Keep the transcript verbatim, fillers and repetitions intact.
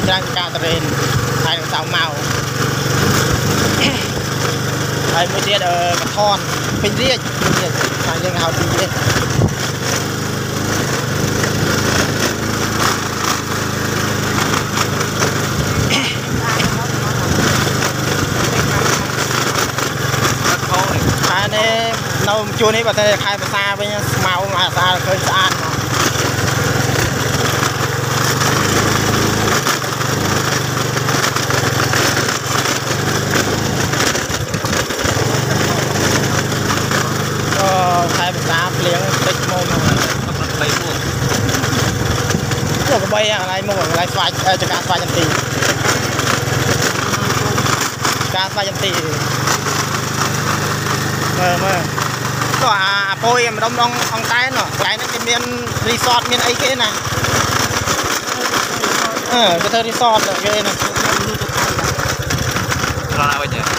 trang ca tờ rên hai đường tàu màu đây mới chia ở cái thon bình riêng hai dân hào bình riêng hai này nâu chua này bà thầy khai bà xa với màu mà xa là khơi xa hai mươi tám liếng tích môn bay buông cái bay lại mua lại xoay cho cá xoay chân tì cá xoay chân tì mơ mơ có à phôi em đông đông ông cái nó cái nó cái miền resort miền ấy cái này ờ cái thơ resort cái này rồi nào bây giờ